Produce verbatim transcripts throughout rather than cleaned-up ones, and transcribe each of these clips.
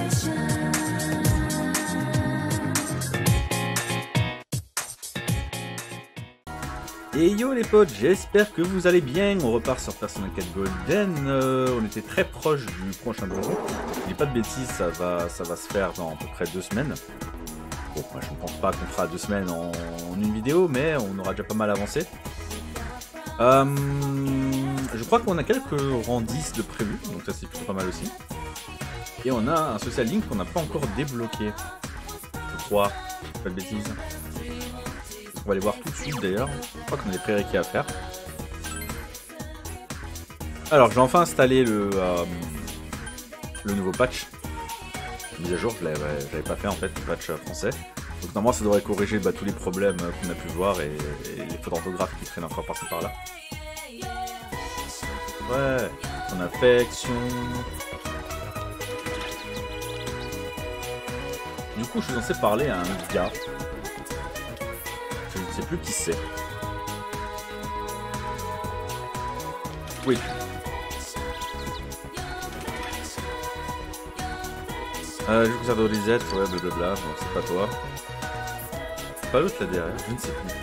Et yo les potes, j'espère que vous allez bien. On repart sur Persona quatre Golden. Euh, on était très proche du prochain donjon. Je dis pas de bêtises, ça va, ça va se faire dans à peu près deux semaines. Bon, moi je ne pense pas qu'on fera deux semaines en, en une vidéo, mais on aura déjà pas mal avancé. Euh, je crois qu'on a quelques rangs dix de prévus, donc ça c'est plutôt pas mal aussi. Et on a un social link qu'on n'a pas encore débloqué. Je crois, pas de bêtises. On va aller voir tout de suite d'ailleurs. Je crois qu'on a des prérequis à faire. Alors j'ai enfin installé le, euh, le nouveau patch. Mise à jour, je l'avais pas fait en fait, le patch français. Donc normalement ça devrait corriger bah, tous les problèmes qu'on a pu voir et, et les fautes d'orthographe qui traînent encore par-ci par-là. Ouais, son affection. Du coup je suis censé parler à un gars. Je ne sais plus qui c'est. Oui. Euh, je vous ai Lisette, ouais, blablabla, bon, c'est pas toi. C'est pas l'autre là derrière, je ne sais plus.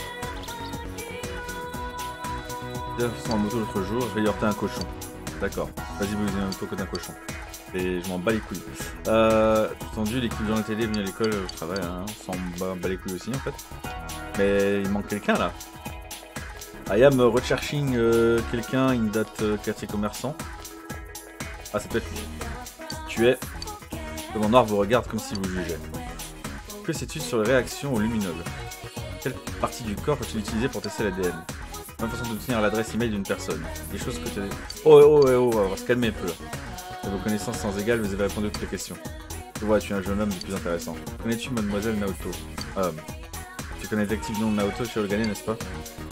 J'ai fait en moto l'autre jour, je vais y heurter un cochon. D'accord, vas-y, vous avez un coco d'un cochon. Et je m'en bats les couilles. Euh, entendu, l'équipe de la télé est venue à l'école, je travaille, hein, on s'en bat, bat les couilles aussi en fait. Mais il manque quelqu'un là. I am recherching euh, quelqu'un in that euh, quartier commerçant. Ah, c'est peut-être lui. Tu es. Le monde noir vous regarde comme si vous jugez. Que sais-tu sur les réactions au luminol? Quelle partie du corps peux-tu utiliser pour tester l'A D N? Une façon d'obtenir l'adresse email d'une personne. Des choses que tu as. Oh, oh, oh, oh, on va se calmer un peu là. De vos connaissances sans égales, vous avez répondu à toutes les questions. Je vois, tu es un jeune homme du plus intéressant. Connais-tu Mademoiselle Naoto? euh, Tu connais le détective nom de Naoto chez Olgane, n'est-ce pas?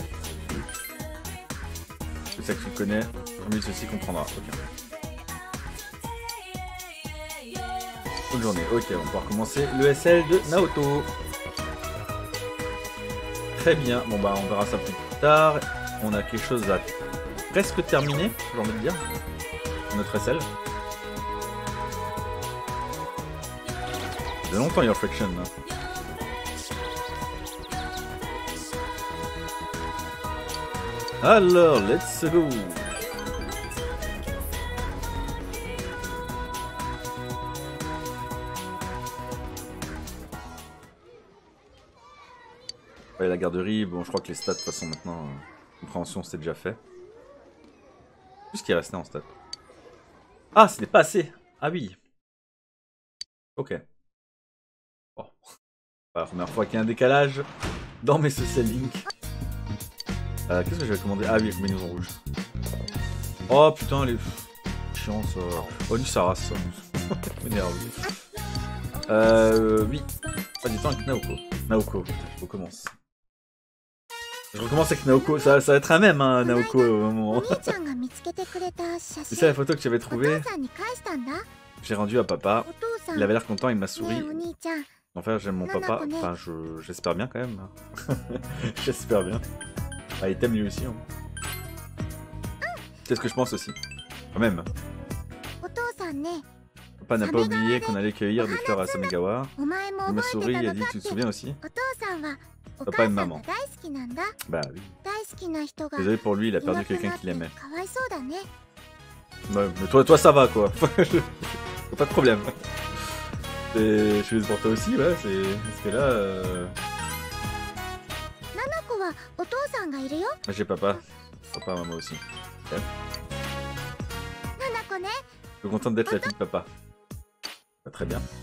C'est ça que tu connais. Mieux ceci comprendra. Ok. Bonne journée. Ok, on va pouvoir commencer le S L de Naoto. Très bien. Bon bah on verra ça plus tard. On a quelque chose à presque terminer, j'ai envie de dire. Notre S L. Ça fait longtemps Your Friction là. Alors, let's go. Ouais, la garderie, bon, je crois que les stats, de toute façon, maintenant, euh, compréhension, c'est déjà fait. Tout ce qui est resté en stats. Ah, c'était pas assez. Ah oui. Ok. Bon. La première fois qu'il y a un décalage dans mes social links. Euh, Qu'est-ce que j'avais commandé? Ah oui, combinaison rouge. Oh putain, les. Chiant ça. Oh, lui, ça rase ça. M'énerve. Euh. Oui. Pas du temps avec Naoko. Naoko, je recommence. Je recommence avec Naoko. Ça, ça va être un même, hein, Naoko, au moment. C'est ça la photo que tu avais trouvée. J'ai rendu à papa. Il avait l'air content, il m'a souri. Enfin, j'aime mon papa. Enfin, je j'espère bien quand même. J'espère bien. Ah, il t'aime lui aussi. Hein. C'est ce que je pense aussi. Quand même. Papa n'a pas oublié qu'on allait cueillir des fleurs à Samegawa. Il m'a souri et a dit, tu te souviens aussi? Papa aime maman. Bah oui. Désolé pour lui, il a perdu quelqu'un qu'il aimait. Ouais, mais toi, toi ça va quoi. Pas de problème. Je suis pour toi aussi, ouais. C'est parce que là. Euh... J'ai papa. Papa, maman aussi. Okay. Je suis contente d'être la fille de papa. Bah, très bien.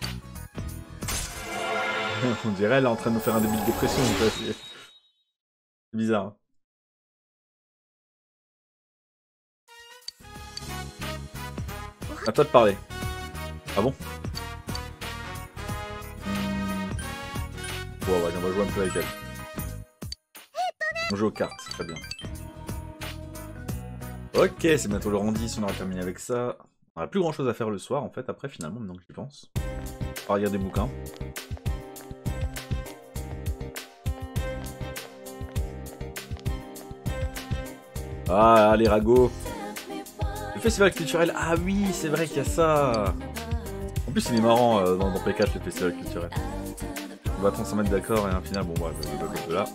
On dirait elle est en train de nous faire un début de dépression. C'est bizarre. Hein. À toi de parler. Ah bon? hmm. Bon, ouais, on va jouer un peu avec elle. On joue aux cartes, très bien. Ok, c'est bientôt le rang dix, on aura terminé avec ça. On n'a plus grand chose à faire le soir en fait, après finalement, maintenant que j'y pense. On va lire des bouquins. Ah, les ragots. Le festival culturel, ah oui, c'est vrai qu'il y a ça. plus, il est marrant euh, dans, dans P quatre, le festival culturel. On va trente-cinq mètres d'accord et un final, bon, bref, ouais, là.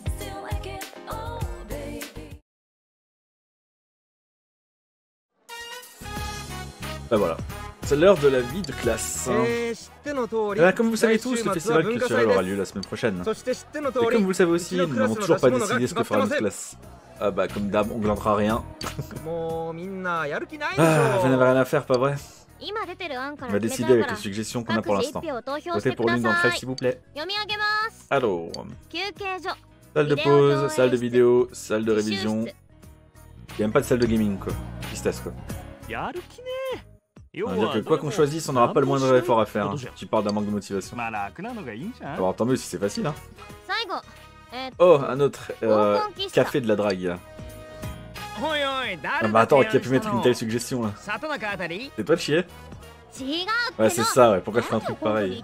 Ben voilà. C'est l'heure de la vie de classe. Là, comme vous savez tous, le festival culturel aura lieu la semaine prochaine. Et comme vous le savez aussi, nous n'avons toujours pas décidé ce que fera notre classe. Ah bah comme d'hab, on glantera rien. Ah, vous n'avez rien à faire, pas vrai? On va décider avec les suggestions qu'on a pour l'instant. Votez pour l'une d'entre elles, s'il vous plaît. Alors, salle de pause, salle de vidéo, salle de révision. Il n'y a même pas de salle de gaming, quoi. Tristesse, quoi. On va dire que quoi qu'on choisisse, on n'aura pas le moindre effort à faire. Hein. Tu parles d'un manque de motivation. Alors tant mieux si c'est facile. Hein. Oh, un autre. Euh, café de la drague. Ah bah attends, qui a pu mettre une telle suggestion là? C'est toi de chier? Ouais, c'est ça, ouais. Pourquoi je fais un truc pareil?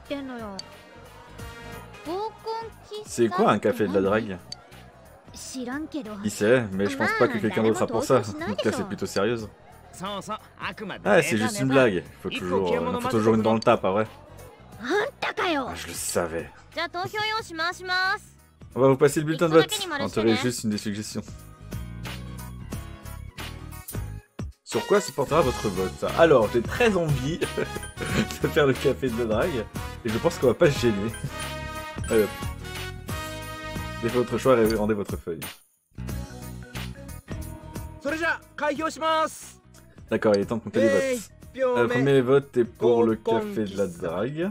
C'est quoi un café de la drague? Qui sait, mais je pense pas que quelqu'un d'autre a pour ça. Donc là, c'est plutôt sérieuse. Ah, c'est juste une blague. Il faut toujours, euh, il faut toujours une dans le tas, pas vrai? Ah, je le savais. On va vous passer le bulletin de vote. On serait juste une des suggestions. Sur quoi se portera votre vote? Alors, j'ai très envie de faire le café de la drague. Et je pense qu'on va pas se gêner. Allez hop. Faites votre choix et rendez votre feuille. D'accord, il est temps de compter les votes. Euh, le premier vote est pour le café de la drague.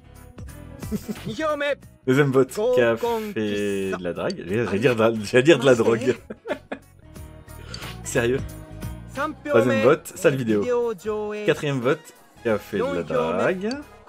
Deuxième vote, café de la drague. J'allais dire, de... dire de la drogue. Sérieux. Troisième vote, salle vidéo. Quatrième vote, café de la drague.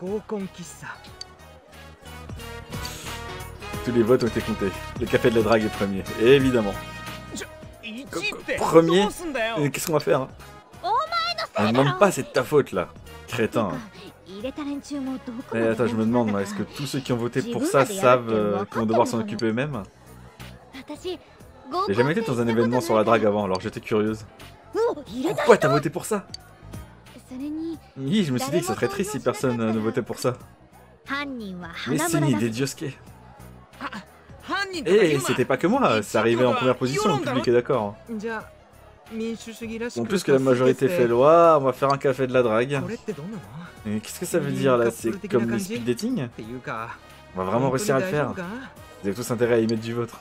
Tous les votes ont été comptés. Le café de la drague est premier, évidemment. Premier. Qu'est-ce qu'on va faire? Ah, même pas, c'est de ta faute là, crétin. Eh, attends, je me demande, est-ce que tous ceux qui ont voté pour ça savent euh, qu'ils vont devoir s'en occuper eux-mêmes? J'ai jamais été dans un événement sur la drague avant, alors j'étais curieuse. Pourquoi t'as voté pour ça? Oui, je me suis dit que ça serait triste si personne ne votait pour ça. Mais c'est une idée d'Yosuke. Eh, c'était pas que moi, c'est arrivé en première position, le public est d'accord. En plus que la majorité fait loi, on va faire un café de la drague. Qu'est-ce que ça veut dire là? C'est comme le speed dating? On va vraiment réussir à le faire. Vous avez tous intérêt à y mettre du vôtre.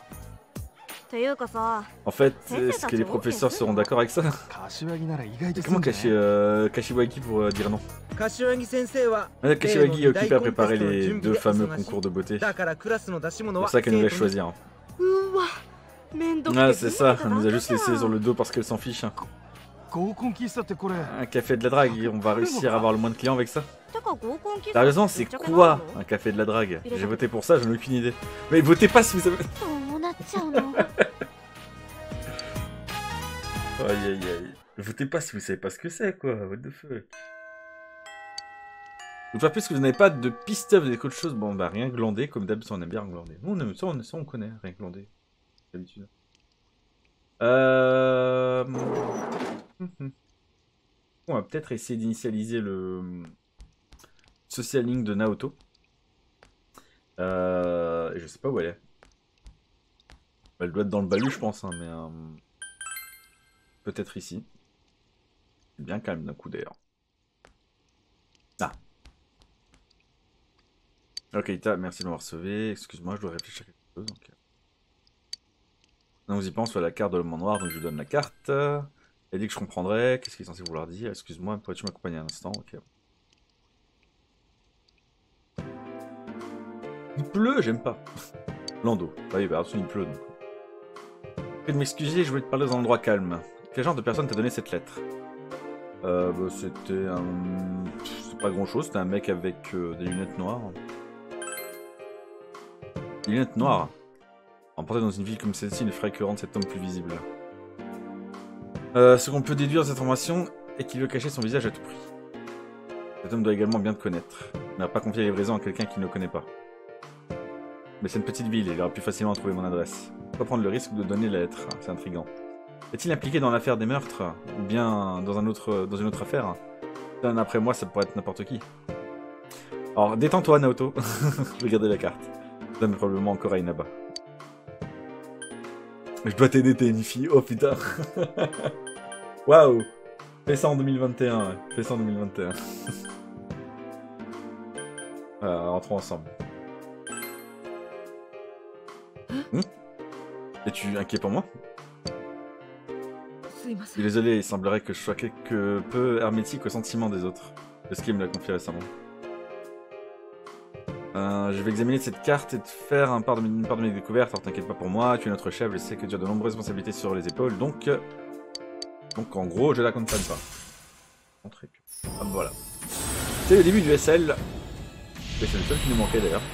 En fait, est-ce que les professeurs seront d'accord avec ça? Comment Kashi, euh, Kashiwagi pour euh, dire non? Madame Kashiwagi est occupée à préparer les deux fameux concours de beauté. C'est pour ça qu'elle nous laisse choisir. Ah, c'est ça, elle nous a juste laissé sur le dos parce qu'elle s'en fiche. Un café de la drague, on va réussir à avoir le moins de clients avec ça. Sérieusement, c'est quoi un café de la drague? J'ai voté pour ça, j'en ai aucune idée. Mais votez pas si vous avez... Aïe aïe aïe. Votez pas si vous savez pas ce que c'est quoi, what the fuck. Une fois plus que vous n'avez pas de piste, vous avez autre chose, bon bah rien glandé, comme d'habitude on aime bien glander. On aime ça, on, ça on connaît, rien glandé. D'habitude. Euh... On va peut-être essayer d'initialiser le social link de Naoto. Euh... Et je sais pas où elle est. Elle doit être dans le balu je pense, hein, mais... Euh... Peut-être ici. C'est bien calme d'un coup d'ailleurs. Ah. Ok, Ita, merci de m'avoir sauvé. Excuse-moi, je dois réfléchir à quelque chose. Donc... Non, vous y pensez, soit la carte de l'homme en noir, donc je lui donne la carte. Elle dit que je comprendrais. Qu'est-ce qu'il est censé vouloir dire? Excuse-moi, pourrais-tu m'accompagner un instant? Ok. Il pleut, j'aime pas. Lando. Ah oui, bah absolument il pleut donc. Prie de m'excuser, je voulais te parler dans un endroit calme. Quel genre de personne t'a donné cette lettre? Euh, bah, c'était un... C'est pas grand chose, c'était un mec avec euh, des lunettes noires. Des lunettes noires? Emporté dans une ville comme celle-ci ne ferait que rendre cet homme plus visible. Euh, ce qu'on peut déduire de cette information est qu'il veut cacher son visage à tout prix. Cet homme doit également bien te connaître. Il n'a pas confié la livraison à quelqu'un qui ne le connaît pas. Mais c'est une petite ville, il aura plus facilement trouver mon adresse. Pas prendre le risque de donner la lettre, c'est intriguant. Est-il impliqué dans l'affaire des meurtres? Ou bien dans, un autre, dans une autre affaire? Après moi, ça pourrait être n'importe qui. Alors, détends-toi, Naoto. Je vais garder la carte. Ça mais probablement encore à Inaba. Je dois t'aider, t'es une fille. Oh putain. Waouh. Fais ça en deux mille vingt et un. Ouais. Fais ça en deux mille vingt et un. euh, rentrons ensemble. Hmm? Es-tu inquiet pour moi? Désolé, il semblerait que je sois quelque peu hermétique aux sentiments des autres. Le ski me l'a confié récemment. Euh, je vais examiner cette carte et te faire un part de, une part de mes découvertes, alors t'inquiète pas pour moi, tu es notre chef, je sais que tu as de nombreuses responsabilités sur les épaules, donc... Donc en gros, je la accompagne pas. Hop, voilà. C'est le début du S L. Et c'est le seul qui nous manquait d'ailleurs.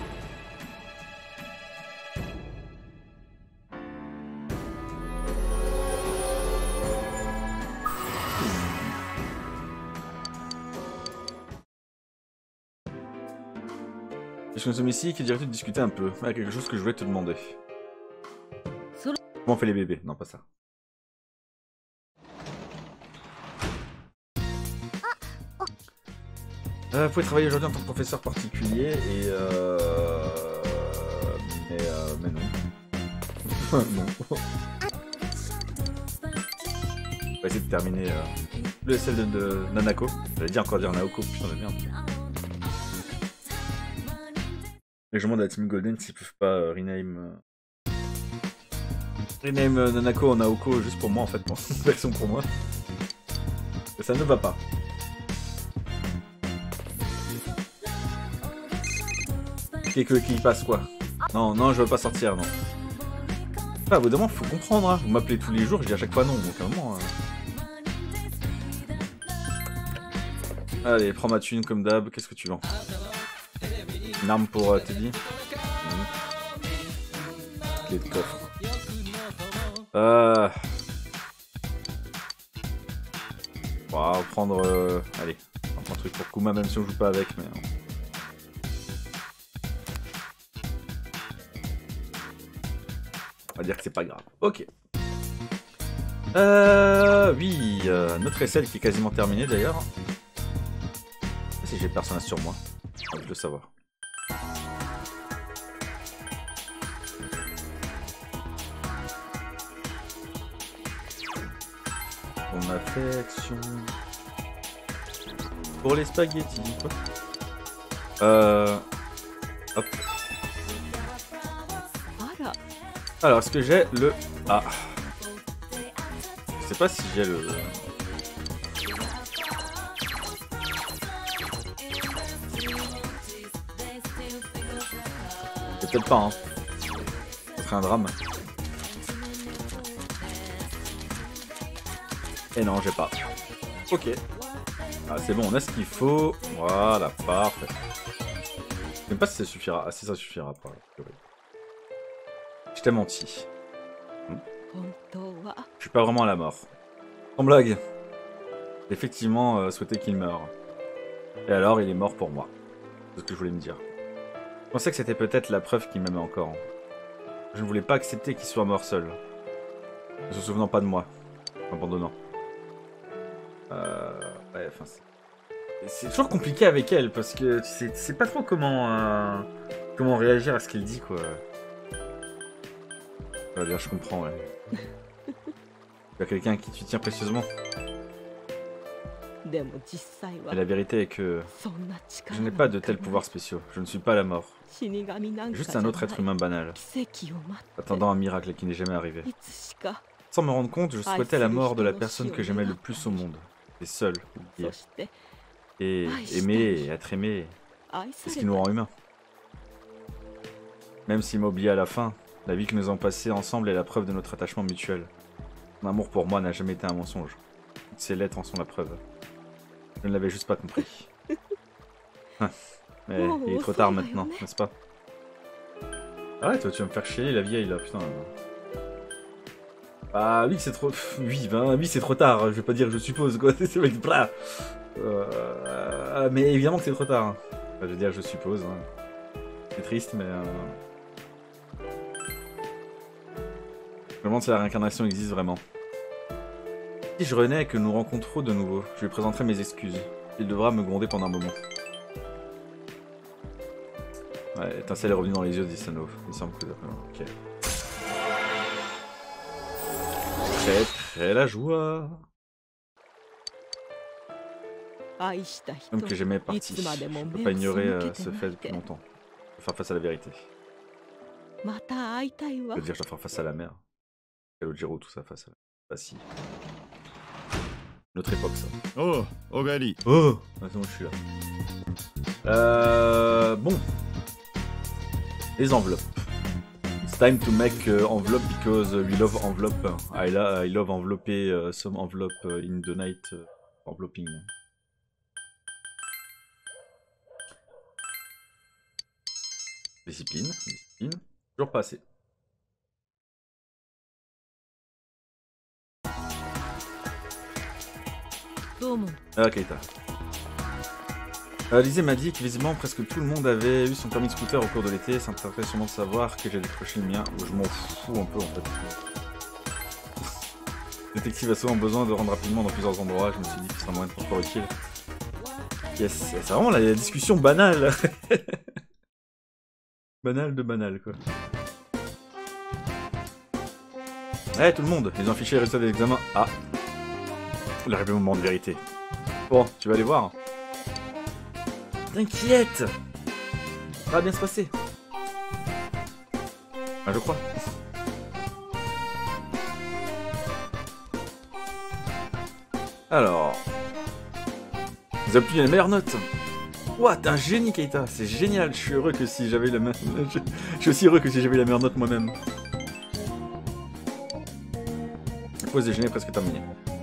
Puisque nous sommes ici, que dirais-tu de discuter un peu? Il y a quelque chose que je voulais te demander. Comment on fait les bébés? Non, pas ça. Euh, vous pouvez travailler aujourd'hui en tant que professeur particulier et euh... Mais, euh... mais non. Non. On va essayer de terminer euh... le S L de, de Nanako. J'allais dire encore dire Naoko, putain de merde. Et je demande à la Team Golden s'ils peuvent pas euh, rename... Euh... Rename euh, Nanako en Naoko juste pour moi en fait, pour une version pour moi. Mais ça ne va pas. Qui qui passe quoi? Non, non, je veux pas sortir, non. Ah, au bout d'un moment, faut comprendre, hein. Vous m'appelez tous les jours, je dis à chaque fois non, donc à un moment... Euh... Allez, prends ma thune comme d'hab, qu'est-ce que tu vends? Une arme pour euh, Teddy. Mmh. Clé de coffre. Euh... On va prendre... Euh... Allez, on va prendre un truc pour Kuma, même si on joue pas avec, mais... On va dire que c'est pas grave. Ok. Euh... Oui, euh, notre S L qui est quasiment terminé d'ailleurs. Si j'ai personnage sur moi, je veux le savoir. On a fait action... Pour les spaghettis, quoi. Euh... Hop. Alors, est-ce que j'ai le... Ah. Je sais pas si j'ai le... Peut-être pas, hein. Ce serait un drame. Et non, j'ai pas. Ok. Ah, c'est bon, on a ce qu'il faut. Voilà, parfait. Je sais même pas si ça suffira. Ah, si ça suffira pas. Je t'ai menti. Hmm. Je suis pas vraiment à la mort. Sans blague. Effectivement, euh, souhaité qu'il meure. Et alors, il est mort pour moi. C'est ce que je voulais me dire. Je pensais que c'était peut-être la preuve qu'il m'aimait encore. Je ne voulais pas accepter qu'il soit mort seul. Ne se souvenant pas de moi. Abandonnant. Euh... Ouais, enfin... C'est toujours compliqué avec elle, parce que tu sais pas trop comment... Euh, comment réagir à ce qu'elle dit, quoi. On va dire, je comprends, ouais. Tu as quelqu'un à qui tu tiens précieusement. Mais la vérité est que je n'ai pas de tels pouvoirs spéciaux. Je ne suis pas la mort. Juste un autre être humain banal, attendant un miracle qui n'est jamais arrivé. Sans me rendre compte, je souhaitais la mort de la personne que j'aimais le plus au monde. Et seul, oublié. Et aimer et être aimé, c'est ce qui nous rend humains. Même s'il m'a oublié à la fin, la vie que nous avons passée ensemble est la preuve de notre attachement mutuel. Mon amour pour moi n'a jamais été un mensonge. Toutes ces lettres en sont la preuve. Je ne l'avais juste pas compris. Mais il est trop tard maintenant, n'est-ce pas? Arrête, toi, tu vas me faire chier la vieille là, putain. Ah oui, c'est trop... Oui, ben, oui c'est trop tard, je vais pas dire je suppose, quoi. C'est mec blah. Euh... Mais évidemment que c'est trop tard. Enfin, je veux dire je suppose. Hein. C'est triste, mais... Euh... Je me demande si la réincarnation existe vraiment. Si je renais et que nous rencontrons de nouveau, je lui présenterai mes excuses. Il devra me gronder pendant un moment. Ouais, étincelle est revenue dans les yeux d'Isano. Il semble que... Ok. Très très la joie. L'homme que j'aimais est parti. Je ne peux pas ignorer euh, ce fait depuis longtemps. Je dois faire face à la vérité. Je veux dire, je dois faire face à la mer. Kalojiro, tout ça, face à la... Bah si. Notre époque, ça. Oh, Ogali. Oh, maintenant je suis là. Euh... Bon. Les enveloppes. It's time to make uh, envelope because we love envelope. I, la I love envelopper uh, some envelope uh, in the night uh, enveloping. Discipline, discipline. Toujours pas assez. Ah, Keita. Euh, Lizzie m'a dit que visiblement presque tout le monde avait eu son permis de scooter au cours de l'été. Ça m'intéresserait sûrement de savoir que j'ai décroché le mien. Je m'en fous un peu en fait. Le détective a souvent besoin de rendre rapidement dans plusieurs endroits. Je me suis dit que ce serait un moyen de transport utile. Yes, c'est vraiment la discussion banale. Banal de banal quoi. Eh tout le monde, ils ont affiché les résultats des examens. Ah. L'arrivée au moment de vérité. Bon, tu vas aller voir. T'inquiète. Ça va bien se passer. Ah, je crois. Alors. Vous avez obtenu les meilleures notes. Ouah, t'es un génie, Keita. C'est génial. Je suis heureux que si j'avais la même... Je... je suis aussi heureux que si j'avais la meilleure note moi-même. La pause déjeuner est presque terminée.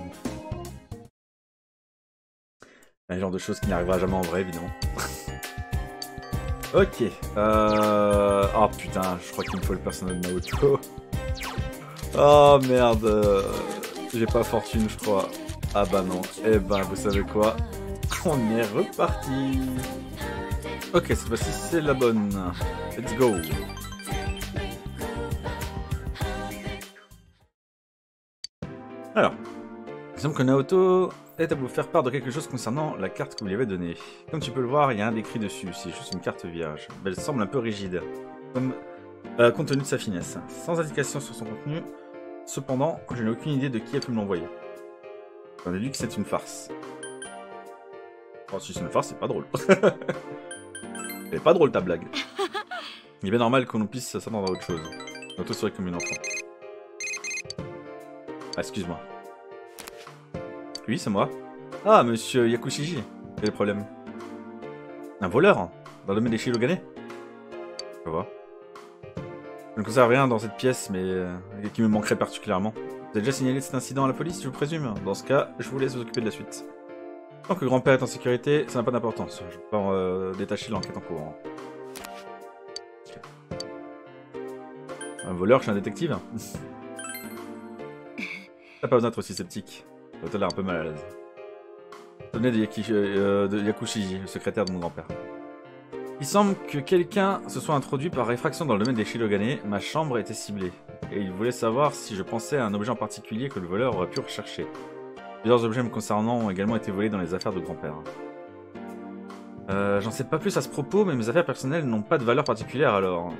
Un genre de choses qui n'arrivera jamais en vrai, évidemment. Ok. Euh... Oh putain, je crois qu'il me faut le personnage de Naoto. Oh merde. J'ai pas fortune, je crois. Ah bah non. Eh ben, vous savez quoi? On est reparti. Ok, cette fois-ci c'est la bonne. Let's go. Alors, il semble que Naoto est à vous faire part de quelque chose concernant la carte que vous lui avez donnée. Comme tu peux le voir, il y a un écrit dessus. C'est juste une carte vierge. Mais elle semble un peu rigide, comme euh, compte tenu de sa finesse. Sans indication sur son contenu. Cependant, je n'ai aucune idée de qui a pu me l'envoyer. J'en ai déduit que c'est une farce. Oh, si c'est une farce, c'est pas drôle. Elle est pas drôle ta blague. Il est bien normal qu'on nous puisse s'attendre à autre chose. Naoto serait comme une enfant. Ah, excuse-moi. Oui, c'est moi. Ah, monsieur Yakushiji. Quel est le problème? Un voleur? Dans le domaine des Shirogane? Je vois. Je ne conserve rien dans cette pièce, mais euh, qui me manquerait particulièrement. Vous avez déjà signalé cet incident à la police, je vous présume? Dans ce cas, je vous laisse vous occuper de la suite. Tant que grand-père est en sécurité, ça n'a pas d'importance. Je vais pas euh, détacher l'enquête en cours. Okay. Un voleur, je suis un détective. T'as pas besoin d'être aussi sceptique. T'as l'air un peu mal à l'aise. Ça venait de, Yaki, euh, de Yakushiji, le secrétaire de mon grand-père. Il semble que quelqu'un se soit introduit par réfraction dans le domaine des Shirogane. Ma chambre était ciblée. Et il voulait savoir si je pensais à un objet en particulier que le voleur aurait pu rechercher. Plusieurs objets me concernant ont également été volés dans les affaires de grand-père. Euh, J'en sais pas plus à ce propos, mais mes affaires personnelles n'ont pas de valeur particulière alors.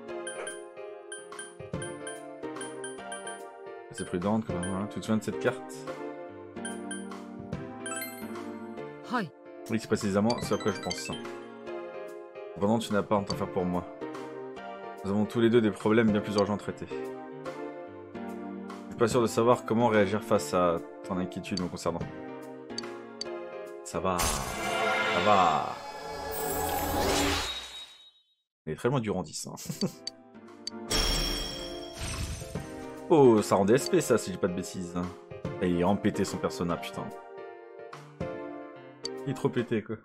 C'est prudente quand même, hein. Tu te souviens de cette carte? Oui, c'est précisément ce à quoi je pense. Cependant, tu n'as pas à t'en faire pour moi. Nous avons tous les deux des problèmes bien plus urgents à traiter. Je suis pas sûr de savoir comment réagir face à ton inquiétude me concernant. Ça va. Ça va. Il est très loin du rang dix. Hein. Oh, ça rend S P ça, si j'ai pas de bêtises. Et il est en pété son persona, putain. Il est trop pété, quoi.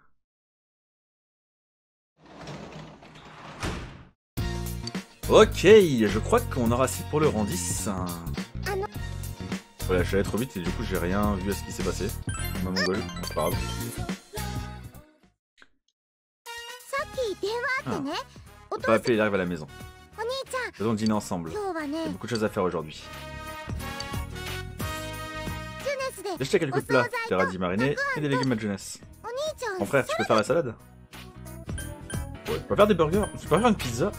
Ok, je crois qu'on aura assez pour le rang dix. Voilà, je suis allé trop vite et du coup j'ai rien vu à ce qui s'est passé. Ma mongole, c'est pas grave. Ah. On peut appeler, il arrive à la maison. Nous allons dîner ensemble. Il y a beaucoup de choses à faire aujourd'hui. J'ai acheté quelques plats, des radis marinés et des légumes à jeunesse. Mon frère, tu peux faire la salade? Ouais, je peux faire des burgers. Je peux faire une pizza.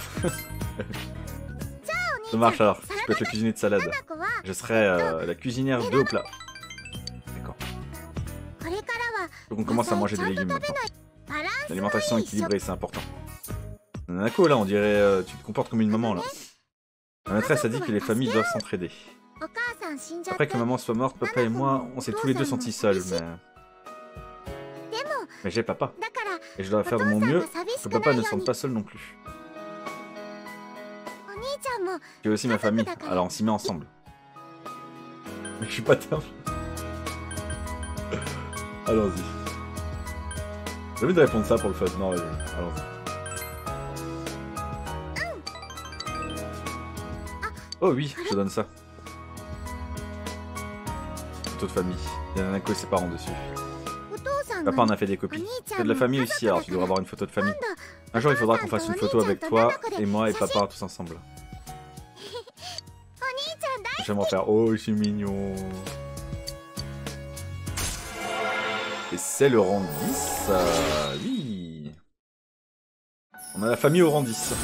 Ça marche alors. Je peux être le cuisinier de salade. Je serai euh, la cuisinière de au plat. D'accord. Donc on commence à manger des légumes maintenant. L'alimentation équilibrée, c'est important. Nanako, là, on dirait... Euh, tu te comportes comme une maman, là. Ma maîtresse a dit que les familles doivent s'entraider. Après que maman soit morte, papa et moi, on s'est tous les deux sentis seuls, mais... Mais j'ai papa. Et je dois faire de mon mieux que papa ne se sente pas seul non plus. J'ai aussi ma famille, alors on s'y met ensemble. Mais je suis pas terne. Allons-y. J'ai envie de répondre ça pour le fun. Non, vas-y, allons-y. Oh oui, je te donne ça. Photo de famille. Il y a Nanako et ses parents dessus. Papa en a fait des copies. C'est de la famille aussi, alors tu devrais avoir une photo de famille. Un jour, il faudra qu'on fasse une photo avec toi et moi et papa tous ensemble. J'aimerais faire... Oh, c'est mignon. Et c'est le rang dix. Euh, oui. On a la famille au rang dix.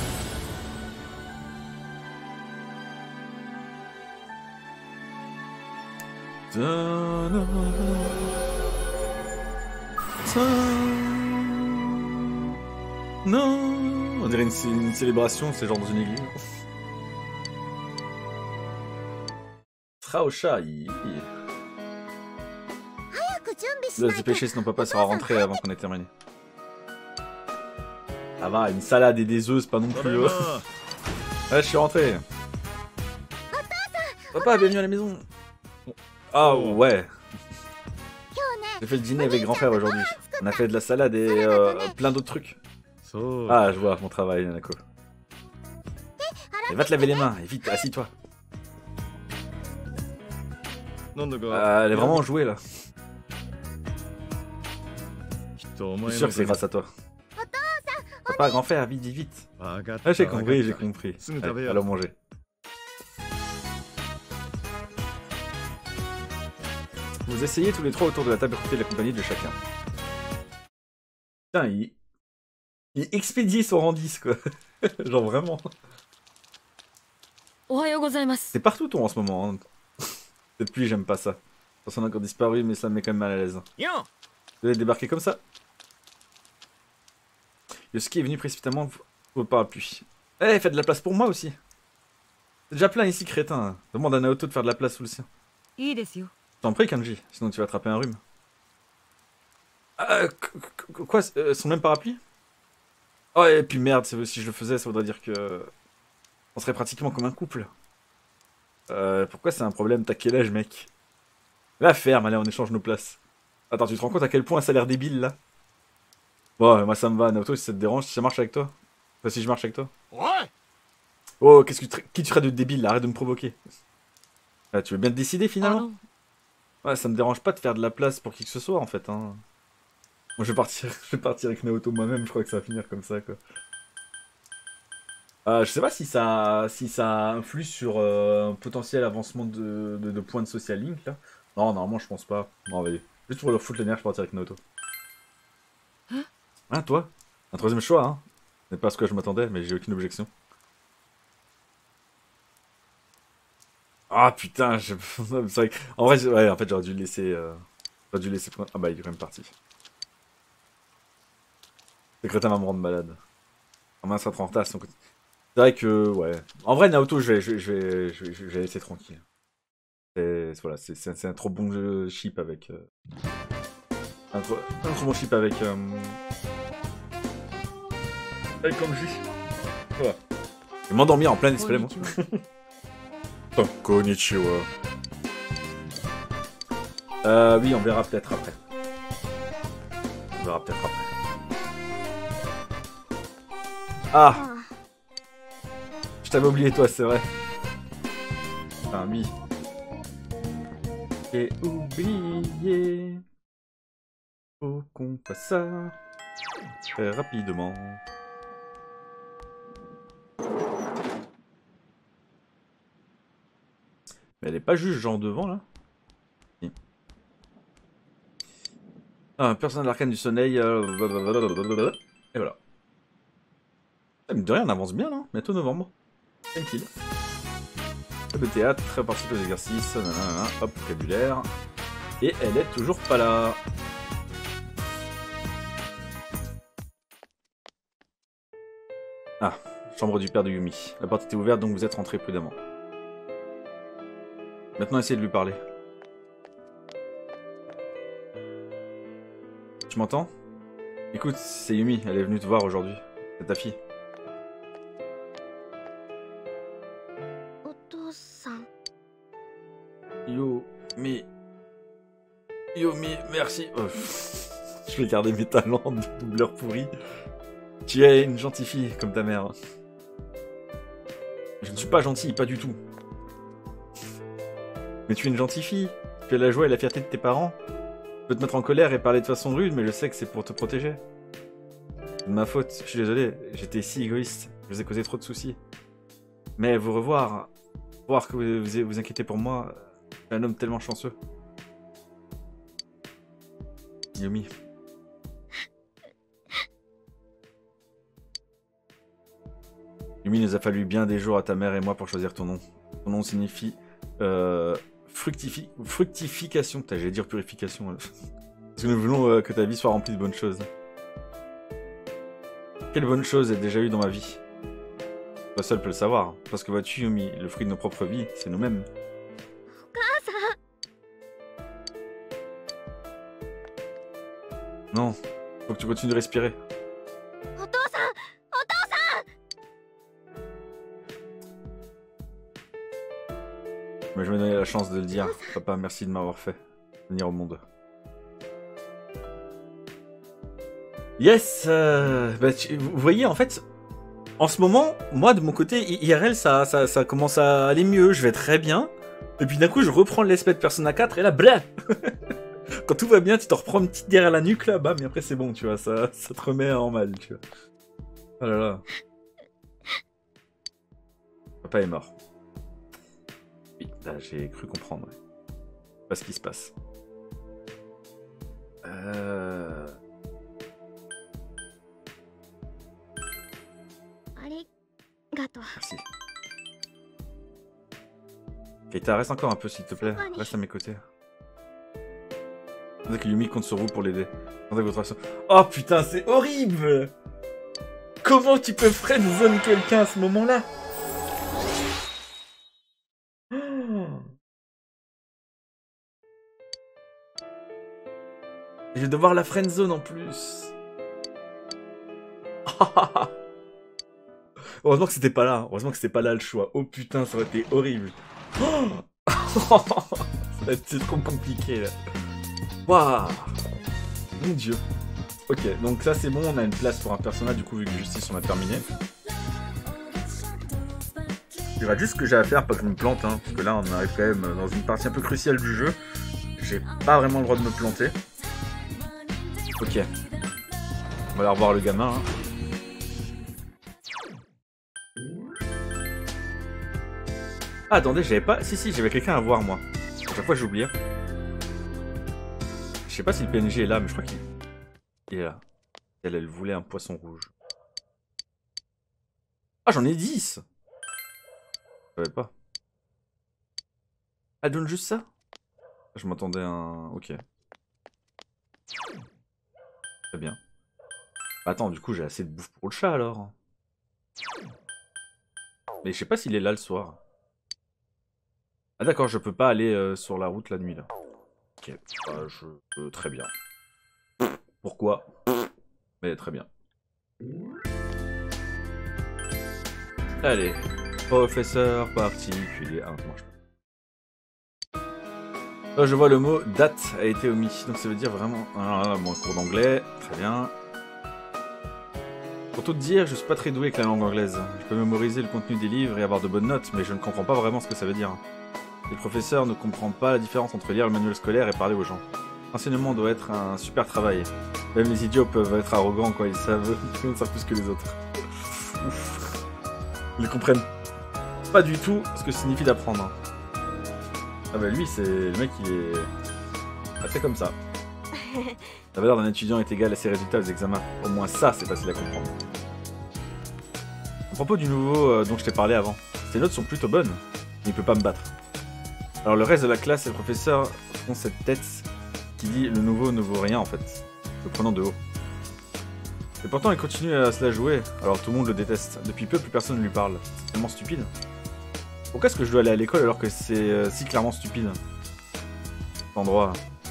Non, on dirait une, une célébration, c'est genre dans une église. Traosha, il doit se dépêcher sinon papa sera rentré avant qu'on ait terminé. Ah va, une salade et des œufs, c'est pas non plus... Euh... Ouais, je suis rentré. Papa, bienvenue à la maison. Ah ouais. J'ai fait le dîner avec grand frère aujourd'hui. On a fait de la salade et euh, plein d'autres trucs. Ah, je vois mon travail, Nanako. Et va te laver les mains, et vite, assis-toi. Euh, elle est vraiment jouée là. Je suis sûr que c'est grâce à toi. Papa, grand frère, vite, vite, vite. Ah, j'ai compris, j'ai compris. Allez, allons manger. Vous essayez tous les trois autour de la table à côté de la compagnie de chacun. Putain, il... Il expédie son rang dix, quoi. Genre vraiment. C'est partout ton en ce moment. Hein. Depuis, j'aime pas ça. Personne n'a encore disparu, mais ça me met quand même mal à l'aise. Vous allez débarquer comme ça. Yosuke est venu précipitamment au parapluie. Eh, hey, faites de la place pour moi aussi. C'est déjà plein ici, crétin. Demande à Naoto de faire de la place sous le sien. T'en prie, Kanji, sinon tu vas attraper un rhume. Euh, quoi, euh, son même parapluie? Oh, et puis merde, si je le faisais, ça voudrait dire que... On serait pratiquement comme un couple. Euh, pourquoi c'est un problème? T'as quel âge, mec? La ferme, allez, on échange nos places. Attends, tu te rends compte à quel point ça a l'air débile, là? Bon, moi ça me va, Naoto, si ça te dérange, si ça marche avec toi. Enfin, si je marche avec toi. Ouais. Oh, qu'est-ce que tu... Qui tu ferais de débile, là? Arrête de me provoquer. Ah, tu veux bien te décider, finalement? Ouais, ça me dérange pas de faire de la place pour qui que ce soit, en fait, hein. Moi, je vais partir, je vais partir avec Naoto moi-même, je crois que ça va finir comme ça, quoi. Euh, je sais pas si ça, si ça influe sur euh, un potentiel avancement de, de, de points de social link, là. Non, normalement, je pense pas. Non, allez. Juste pour leur foutre les nerfs, je vais partir avec Naoto. Hein? Hein, toi? Un troisième choix, hein. Ce n'est pas ce que je m'attendais, mais j'ai aucune objection. Ah, putain, je... c'est vrai que... En vrai, ouais, en fait, j'aurais dû le laisser... Euh... J'aurais dû le laisser... Ah bah, il est quand même parti. Le crétin va me rendre malade. Ah mince, ça sera en retard, son côté. C'est vrai que, ouais. En vrai, Naoto, je vais, je vais, je vais, je vais, je vais laisser tranquille. C'est, voilà, c'est un trop bon jeu chip avec... Euh... Un, trop, un trop bon chip avec... Euh... Avec Kanji. Voilà. Je vais m'endormir en plein display, moi. Oh, konnichiwa. Euh, oui, on verra peut-être après. On verra peut-être après. Ah! Je t'avais oublié, toi, c'est vrai. Enfin, oui. J'ai oublié. Faut qu'on fasse ça très rapidement. Mais elle est pas juste genre devant, là? Si. Ah, un personnage de l'arcane du soleil. Euh... Et voilà. De rien, on avance bien là, bientôt novembre. Tranquille. Le théâtre, participe aux exercices, nanana, hop, vocabulaire. Et elle est toujours pas là. Ah, chambre du père de Yumi. La porte était ouverte, donc vous êtes rentré prudemment. Maintenant, essayez de lui parler. Tu m'entends? Écoute, c'est Yumi, elle est venue te voir aujourd'hui. C'est ta fille. Yumi. Yumi, merci. Oh, je vais garder mes talents de doubleur pourri. Tu es une gentille fille, comme ta mère. Je ne suis pas gentil, pas du tout. Mais tu es une gentille fille. Tu as la joie et la fierté de tes parents. Je peux te mettre en colère et parler de façon rude, mais je sais que c'est pour te protéger. C'est de ma faute, je suis désolé. J'étais si égoïste. Je vous ai causé trop de soucis. Mais vous revoir, voir que vous vous, vous inquiétez pour moi, je suis un homme tellement chanceux. Yumi. Yumi, il nous a fallu bien des jours à ta mère et moi pour choisir ton nom. Ton nom signifie euh, fructifi fructification. Putain, j'allais dire purification. Parce que nous voulons euh, que ta vie soit remplie de bonnes choses. Quelle bonne chose ai-je déjà eu dans ma vie? Toi seul peux le savoir. Parce que vois-tu, Yumi, le fruit de nos propres vies, c'est nous-mêmes. Non, faut que tu continues de respirer. Mais je me donnais la chance de le dire. Papa, merci de m'avoir fait venir au monde. Yes euh, bah, tu, Vous voyez, en fait, en ce moment, moi, de mon côté, I R L, ça, ça, ça commence à aller mieux. Je vais très bien. Et puis d'un coup, je reprends l'aspect de Persona quatre et là, blah. Quand tout va bien, tu te reprends une petite derrière la nuque, là, bam, et après c'est bon, tu vois, ça, ça te remet en mal, tu vois. Oh là là. Papa est mort. Oui, là, j'ai cru comprendre. Pas ce qui se passe. Euh... Merci. Keita, reste encore un peu, s'il te plaît. Reste à mes côtés. Que Yumi compte sur vous pour l'aider. Oh putain, c'est horrible! Comment tu peux friendzone quelqu'un à ce moment-là? Je vais devoir la friendzone en plus. Heureusement que c'était pas là. Heureusement que c'était pas là le choix. Oh putain, ça aurait été horrible. Ça va être trop compliqué là. Waouh! Mon dieu. Ok, donc ça c'est bon, on a une place pour un personnage, du coup vu que Justice on a terminé. Il va juste ce que j'ai à faire, pas que je me plante, hein, parce que là on arrive quand même dans une partie un peu cruciale du jeu. J'ai pas vraiment le droit de me planter. Ok. On va aller revoir le gamin. Hein. Ah attendez, j'avais pas... Si si, j'avais quelqu'un à voir moi. À chaque fois j'oublie. Je sais pas si le P N J est là, mais je crois qu'il est là. Elle, elle voulait un poisson rouge. Ah, j'en ai dix! Je savais pas. Elle donne juste ça? Je m'attendais à un... Ok. Très bien. Bah, attends, du coup, j'ai assez de bouffe pour le chat, alors. Mais je sais pas s'il est là le soir. Ah d'accord, je peux pas aller euh, sur la route la nuit, là. Ok, bah, je... Euh, très bien. Pourquoi? Mais très bien. Allez. Professeur particulier. Ah, ça marche pas. Oh, je vois le mot date a été omis. Donc ça veut dire vraiment... Ah, bon, cours d'anglais. Très bien. Pour tout te dire, je suis pas très doué avec la langue anglaise. Je peux mémoriser le contenu des livres et avoir de bonnes notes, mais je ne comprends pas vraiment ce que ça veut dire. Les professeurs ne comprennent pas la différence entre lire le manuel scolaire et parler aux gens. L'enseignement doit être un super travail. Même les idiots peuvent être arrogants quand ils savent, ils savent plus que les autres. Ouf. Ils ne comprennent pas du tout ce que signifie d'apprendre. Ah bah lui, c'est le mec qui est assez comme ça. La valeur d'un étudiant est égale à ses résultats aux examens. Au moins ça, c'est facile à comprendre. propos du nouveau euh, dont je t'ai parlé avant, ses notes sont plutôt bonnes, mais il peut pas me battre. Alors le reste de la classe et le professeur ont cette tête qui dit le nouveau ne vaut rien en fait, le prenant de haut. Et pourtant il continue à se la jouer, alors tout le monde le déteste. Depuis peu, plus personne ne lui parle. C'est tellement stupide. Pourquoi est-ce que je dois aller à l'école alors que c'est euh, si clairement stupide cet endroit?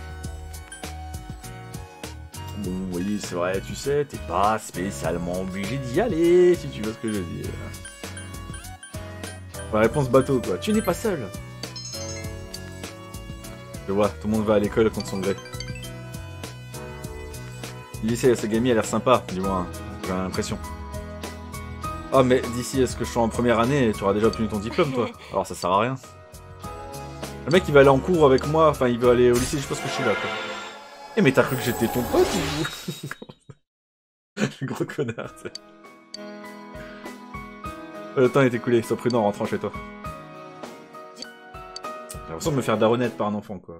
Bon, oui, c'est vrai, tu sais, t'es pas spécialement obligé d'y aller, si tu vois ce que je veux dire. La réponse bateau, quoi. Tu n'es pas seul. Je vois, tout le monde va à l'école contre son gré. Le lycée Asagami a l'air sympa, du moins, j'ai l'impression. Oh, mais d'ici à ce que je sois en première année, tu auras déjà obtenu ton diplôme, toi. Alors ça sert à rien. Le mec, il va aller en cours avec moi, enfin, il va aller au lycée, je pense que je suis là, quoi. Eh, mais t'as cru que j'étais ton pote ou... Le gros connard, tu sais. Le temps est écoulé, sois prudent en rentrant chez toi. J'ai l'impression de me faire daronette par un enfant, quoi.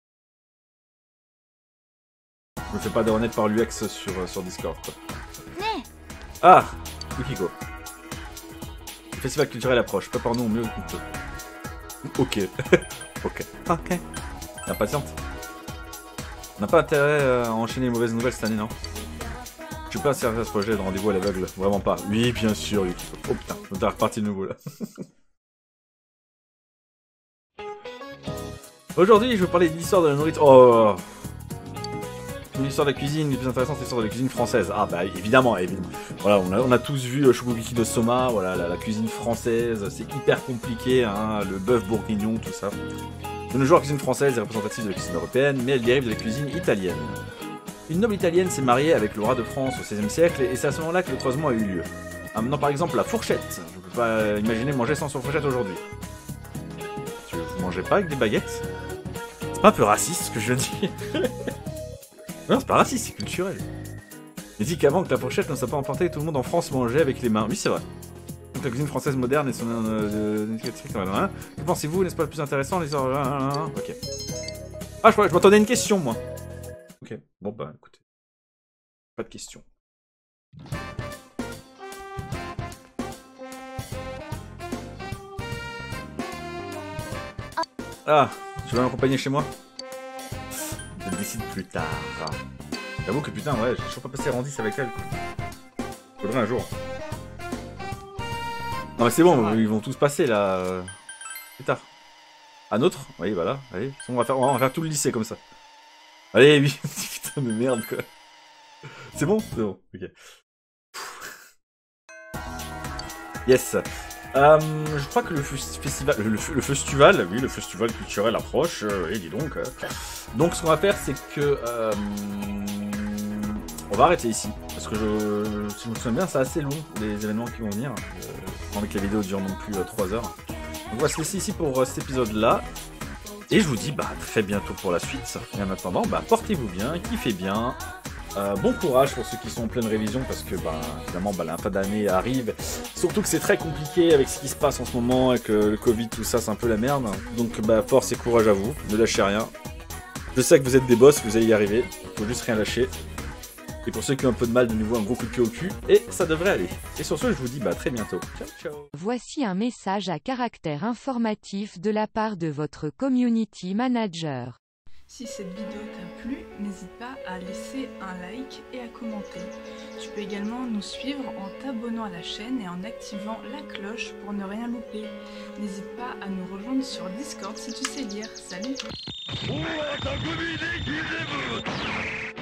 Je me fais pas daronette par l'U X sur, sur Discord, quoi. Ah, Yukiko. Le festival culturel approche, prépare-nous au mieux qu'on peut. Ok. Ok. Ok. Impatiente. On n'a pas intérêt à enchaîner les mauvaises nouvelles cette année, non? Je suis pas sérieux à ce projet de rendez-vous à l'aveugle, vraiment pas. Oui, bien sûr, Yukiko. Oh putain, on est reparti de nouveau là. Aujourd'hui, je vais vous parler de l'histoire de la nourriture. Oh, l'histoire de la cuisine, les plus intéressantes, c'est l'histoire de la cuisine française. Ah bah évidemment, évidemment. Voilà, on a, on a tous vu le Shokugeki no Soma, voilà, la, la cuisine française, c'est hyper compliqué, hein, le bœuf bourguignon, tout ça. De nos jours, la cuisine française est représentative de la cuisine européenne, mais elle dérive de la cuisine italienne. Une noble italienne s'est mariée avec le roi de France au seizième siècle, et c'est à ce moment-là que le croisement a eu lieu. Amenant par exemple la fourchette. Je peux pas imaginer manger sans fourchette aujourd'hui. Tu vous mangez pas avec des baguettes? C'est pas un peu raciste ce que je dis? Non, c'est pas raciste, c'est culturel. Il dit qu'avant que la fourchette ne soit pas implantée, tout le monde en France mangeait avec les mains. Oui, c'est vrai. Donc la cuisine française moderne et son euh, euh, que pensez-vous, n'est-ce pas le plus intéressant les... Ok. Ah, je, je m'attendais à une question, moi. Ok, bon bah écoutez. Pas de question. Ah, tu vas m'accompagner chez moi? Je décide plus tard. J'avoue que putain, ouais, j'ai toujours pas passé Randis avec elle. Faudrait un jour. Non mais c'est bon, ils vont tous passer là. Plus tard. Un autre? Oui, voilà. Allez, on va faire, on va faire tout le lycée comme ça. Allez, oui. Putain de merde quoi. C'est bon? C'est bon, ok. Yes. Euh, je crois que le festival, le, le festival, oui, le festival culturel approche, euh, et dis donc. Euh. Donc ce qu'on va faire, c'est que euh, on va arrêter ici, parce que je, si je me souviens bien, c'est assez long les événements qui vont venir. Euh, avec que les vidéos durent non plus euh, trois heures. Donc on va se laisser ici pour euh, cet épisode-là, et je vous dis bah très bientôt pour la suite. Et en attendant, bah portez-vous bien, kiffez bien. Euh, bon courage pour ceux qui sont en pleine révision parce que bah, évidemment bah, la fin d'année arrive, surtout que c'est très compliqué avec ce qui se passe en ce moment, avec euh, le Covid, tout ça, c'est un peu la merde. Donc bah, force et courage à vous, ne lâchez rien. Je sais que vous êtes des boss, vous allez y arriver, faut juste rien lâcher. Et pour ceux qui ont un peu de mal, de nouveau un gros coup de pied au cul, et ça devrait aller. Et sur ce, je vous dis bah, à très bientôt. Ciao, ciao. Voici un message à caractère informatif de la part de votre community manager. Si cette vidéo t'a plu, n'hésite pas à laisser un like et à commenter. Tu peux également nous suivre en t'abonnant à la chaîne et en activant la cloche pour ne rien louper. N'hésite pas à nous rejoindre sur Discord si tu sais lire. Salut!